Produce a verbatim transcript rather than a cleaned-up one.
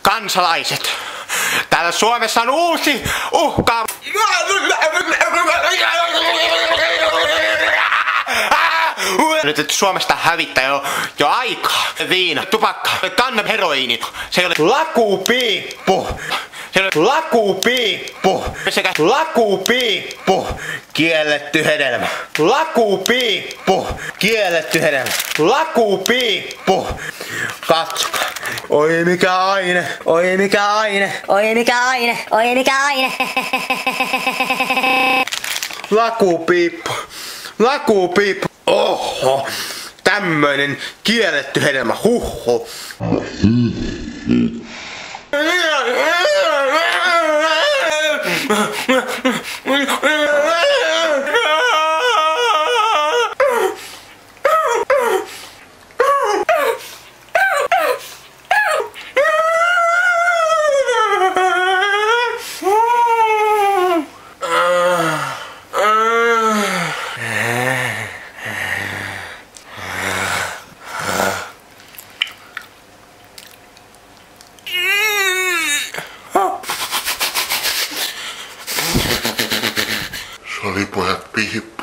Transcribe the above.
kansalaiset, täällä Suomessa on uusi uhka. Nyt että Suomesta hävittää jo, jo aikaa. Viina, tupakka, kannab, heroiini. Se ei ole lakupiippu. Se ei ole lakupiippu. Sekä lakupiippu. Kielletty hedelmä. Lakupiippu. Kielletty hedelmä. Lakupiippu. Katsokaa. Oi mikä aine. Oi mikä aine. Oi mikä aine. Oi mikä aine. Lakupiippu. Lakupiippu. Oho. Tämmöinen kielletty hedelmä. Huhho. Se oli pojat piippu.